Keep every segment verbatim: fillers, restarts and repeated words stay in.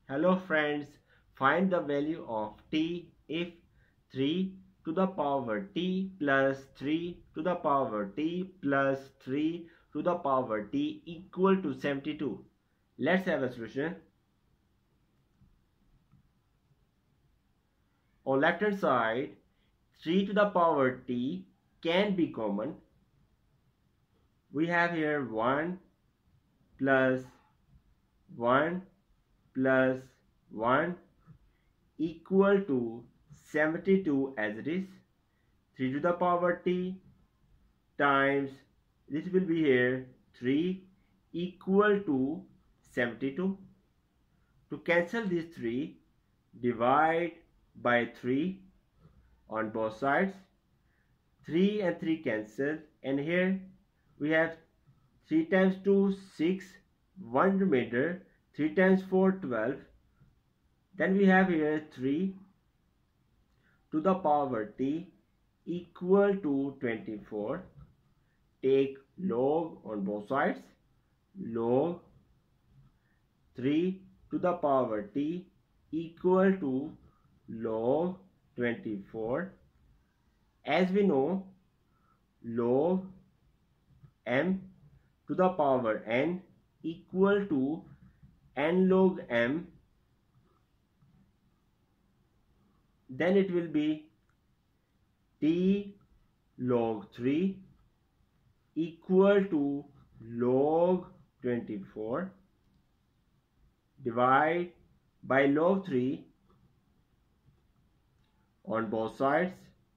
Hello friends, find the value of t if three to the power t plus three to the power t plus three to the power t equal to seventy-two. Let's have a solution. On left hand side, three to the power t can be common. We have here one plus one plus one equal to seventy-two as it is. three to the power t times this will be here three equal to seventy-two. To cancel these three, divide by three on both sides. three and three cancel, and here we have three times two, six, one remainder, three times four, twelve. Then we have here three to the power t equal to twenty-four. Take log on both sides. Log three to the power t equal to log twenty-four. As we know, log m to the power n equal to n log m. Then it will be t log three equal to log twenty-four. Divide by log three on both sides.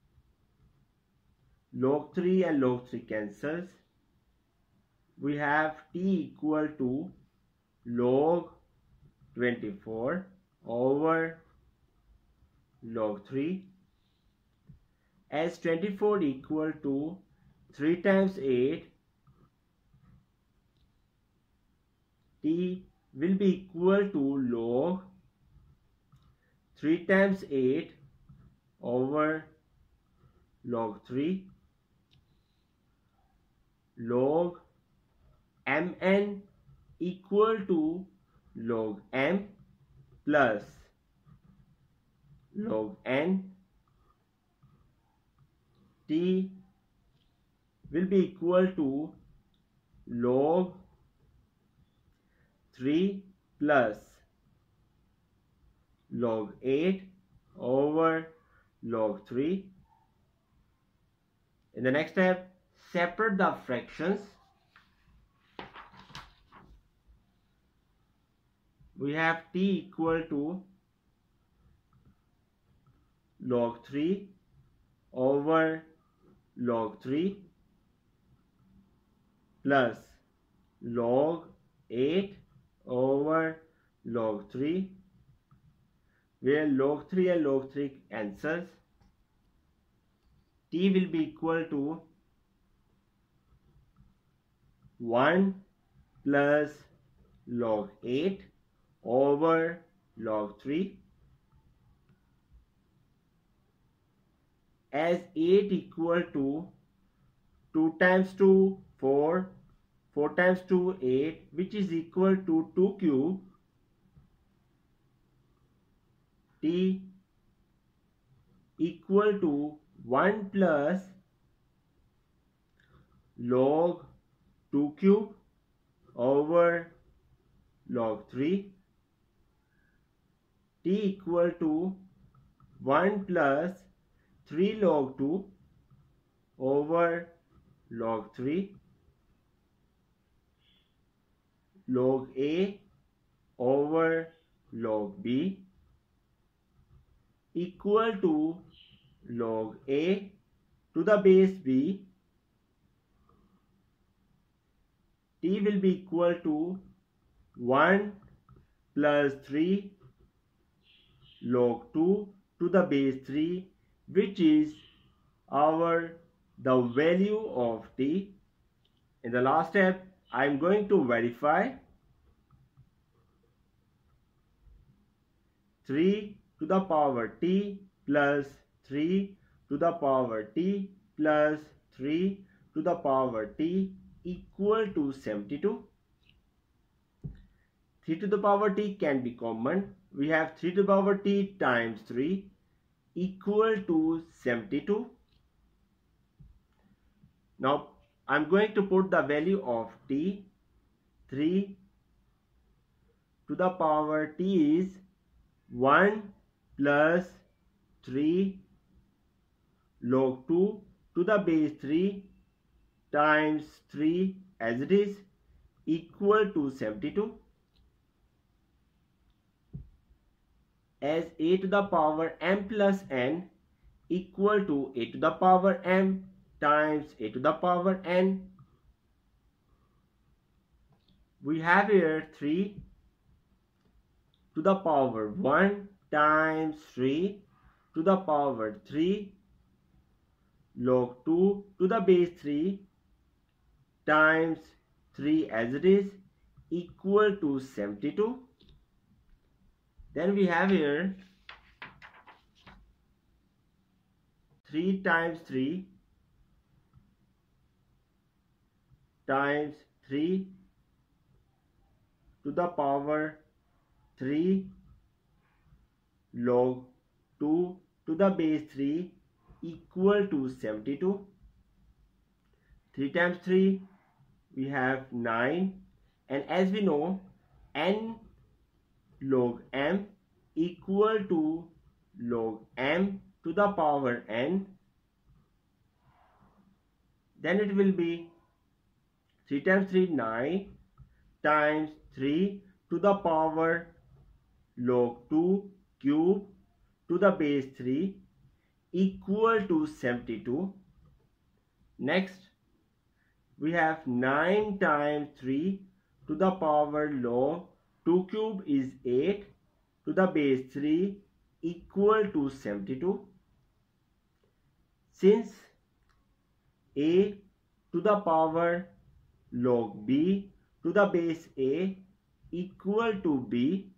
Log three and log three cancels. We have t equal to log twenty-four over log three, as twenty-four equal to three times eight. T will be equal to log three times eight over log three. Log mn equal to log m plus log n. T will be equal to log three plus log eight over log three. In the next step, separate the fractions. We have t equal to log three over log three plus log eight over log three, where log three and log three cancels. T will be equal to one plus log eight over log three, as eight equal to two times two, four, four times two, eight, which is equal to two cube. T equal to one plus log two cube over log three. T equal to one plus three log two over log three. Log A over log B equal to log A to the base B. T will be equal to one plus three log two to the base three, which is our the value of t. In the last step, I am going to verify. three to the power t plus three to the power t plus three to the power t equal to seventy-two. three to the power t can be common. We have three to the power t times three equal to seventy-two. Now I'm going to put the value of t. three to the power t is one plus three log two to the base three times three as it is equal to seventy-two. As a to the power m plus n equal to a to the power m times a to the power n. We have here three to the power one times three to the power three log two to the base three times three as it is equal to seventy-two. Then we have here three times three times three to the power three log two to the base three equal to seventy-two. three times three we have nine, and as we know n log m equal to log m to the power n. Then it will be three times three nine times three to the power log two cube to the base three equal to seventy-two. Next we have nine times three to the power log two cube is eight to the base three equal to seventy-two. Since a to the power log b to the base a equal to b,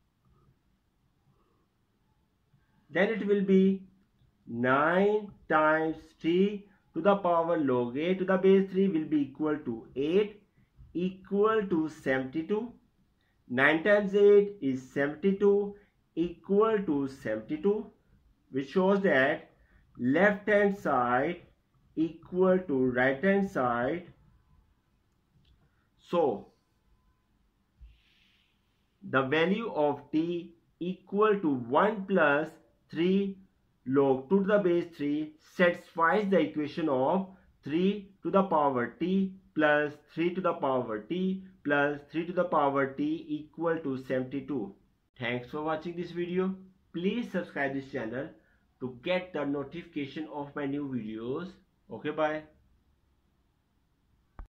then it will be nine times three to the power log a to the base three will be equal to eight equal to seventy-two. nine times eight is seventy-two equal to seventy-two, which shows that left hand side equal to right hand side. So the value of t equal to one plus three log two to the base three satisfies the equation of three to the power t plus three to the power t plus three to the power t equal to seventy-two. Thanks for watching this video. Please subscribe this channel to get the notification of my new videos. Okay, bye.